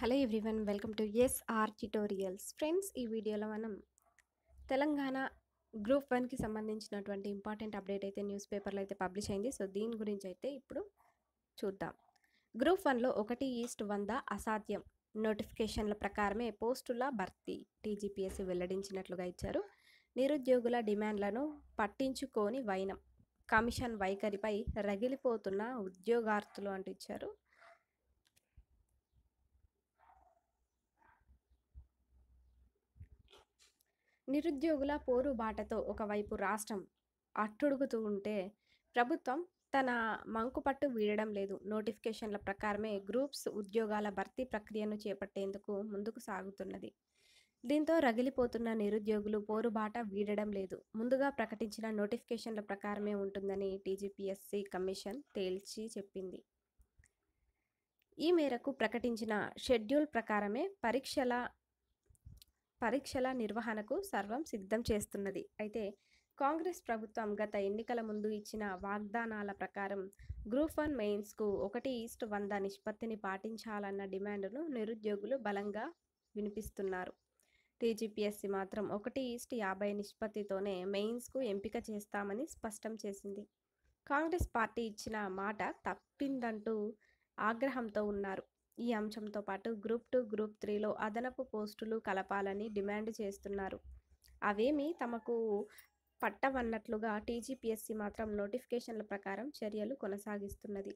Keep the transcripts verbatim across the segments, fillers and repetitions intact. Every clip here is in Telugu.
Hello everyone welcome to S R tutorials. Friends, ఈ వీడియోలో మనం తెలంగాణ గ్రూప్ వన్కి సంబంధించినటువంటి ఇంపార్టెంట్ అప్డేట్ అయితే న్యూస్ పేపర్లో అయితే పబ్లిష్ అయింది. సో దీని గురించి అయితే ఇప్పుడు చూద్దాం. గ్రూప్ వన్లో ఒకటి ఈస్ట్ వంద అసాధ్యం, నోటిఫికేషన్ల ప్రకారమే పోస్టుల భర్తీ టీజీపీఎస్సీ వెల్లడించినట్లుగా ఇచ్చారు. నిరుద్యోగుల డిమాండ్లను పట్టించుకోని వైనం, కమిషన్ వైఖరిపై రగిలిపోతున్న ఉద్యోగార్థులు అంటూ ఇచ్చారు. నిరుద్యోగుల పోరుబాటతో ఒకవైపు రాష్ట్రం అట్టుడుగుతూ ఉంటే ప్రభుత్వం తన మంకుపట్టు వీడడం లేదు. నోటిఫికేషన్ల ప్రకారమే గ్రూప్స్ ఉద్యోగాల భర్తీ ప్రక్రియను చేపట్టేందుకు ముందుకు సాగుతున్నది. దీంతో రగిలిపోతున్న నిరుద్యోగులు పోరుబాట వీడడం లేదు. ముందుగా ప్రకటించిన నోటిఫికేషన్ల ప్రకారమే ఉంటుందని టీజీపీఎస్సీ కమిషన్ తేల్చి చెప్పింది. ఈ మేరకు ప్రకటించిన షెడ్యూల్ ప్రకారమే పరీక్షల పరీక్షల నిర్వహణకు సర్వం సిద్ధం చేస్తున్నది. అయితే కాంగ్రెస్ ప్రభుత్వం గత ఎన్నికల ముందు ఇచ్చిన వాగ్దానాల ప్రకారం గ్రూప్ వన్ మెయిన్స్కు ఒకటి ఈస్ట్ వంద నిష్పత్తిని పాటించాలన్న డిమాండ్ను నిరుద్యోగులు బలంగా వినిపిస్తున్నారు. టీజీపీఎస్సీ మాత్రం ఒకటి ఈస్ట్ యాభై నిష్పత్తితోనే మెయిన్స్కు ఎంపిక చేస్తామని స్పష్టం చేసింది. కాంగ్రెస్ పార్టీ ఇచ్చిన మాట తప్పిందంటూ ఆగ్రహంతో ఉన్నారు. ఈ అంశంతో పాటు గ్రూప్ టూ గ్రూప్ త్రీలో అదనపు పోస్టులు కలపాలని డిమాండ్ చేస్తున్నారు. అవేమీ తమకు పట్టవన్నట్లుగా టీజీపీఎస్సీ మాత్రం నోటిఫికేషన్ల ప్రకారం చర్యలు కొనసాగిస్తున్నది.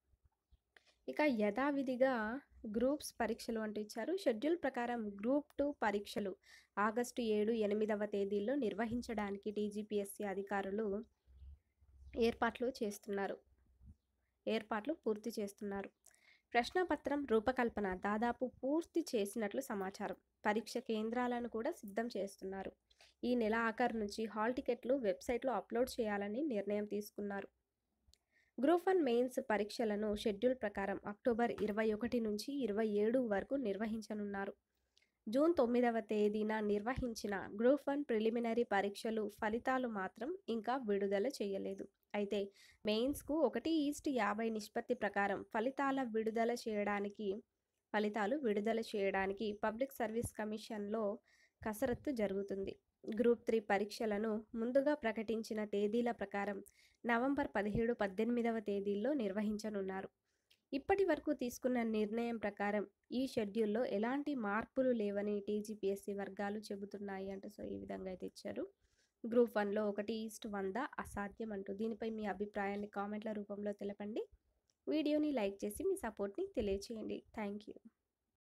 ఇక యథావిధిగా గ్రూప్స్ పరీక్షలు అంటూ ఇచ్చారు. షెడ్యూల్ ప్రకారం గ్రూప్ టూ పరీక్షలు ఆగస్టు ఏడు ఎనిమిదవ తేదీల్లో నిర్వహించడానికి టీజీపీఎస్సీ అధికారులు ఏర్పాట్లు చేస్తున్నారు ఏర్పాట్లు పూర్తి చేస్తున్నారు. ప్రశ్నపత్రం రూపకల్పన దాదాపు పూర్తి చేసినట్లు సమాచారం. పరీక్ష కేంద్రాలను కూడా సిద్ధం చేస్తున్నారు. ఈ నెల ఆఖరు నుంచి హాల్ టికెట్లు వెబ్సైట్లో అప్లోడ్ చేయాలని నిర్ణయం తీసుకున్నారు. గ్రూప్ వన్ మెయిన్స్ పరీక్షలను షెడ్యూల్ ప్రకారం అక్టోబర్ ఇరవై ఒకటి నుంచి ఇరవై ఏడు వరకు నిర్వహించనున్నారు. జూన్ తొమ్మిదవ తేదీన నిర్వహించిన గ్రూప్ వన్ ప్రిలిమినరీ పరీక్షలు ఫలితాలు మాత్రం ఇంకా విడుదల చేయలేదు. అయితే మెయిన్స్కు ఒకటి ఈస్ట్ యాభై నిష్పత్తి ప్రకారం ఫలితాల విడుదల చేయడానికి ఫలితాలు విడుదల చేయడానికి పబ్లిక్ సర్వీస్ కమిషన్లో కసరత్తు జరుగుతుంది. గ్రూప్ త్రీ పరీక్షలను ముందుగా ప్రకటించిన తేదీల ప్రకారం నవంబర్ పదిహేడు పద్దెనిమిదవ తేదీల్లో నిర్వహించనున్నారు. ఇప్పటి వరకు తీసుకున్న నిర్ణయం ప్రకారం ఈ షెడ్యూల్లో ఎలాంటి మార్పులు లేవని టీజీపీఎస్సీ వర్గాలు చెబుతున్నాయి అంటూ సో ఈ విధంగా అయితే ఇచ్చారు. గ్రూప్ వన్లో ఒకటి ఈస్ట్ వంద అసాధ్యం అంటూ. దీనిపై మీ అభిప్రాయాన్ని కామెంట్ల రూపంలో తెలపండి. వీడియోని లైక్ చేసి మీ సపోర్ట్ని తెలియచేయండి. Thank you.